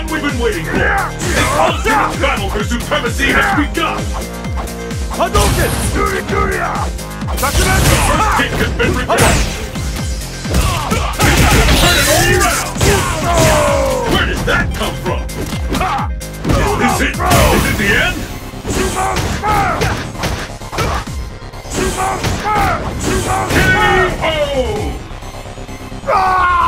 moment we've been waiting for! The ultimate battle for supremacy has begun! Hadouken! The first kick has been prepared! Where did that come from? Is it the end? KO!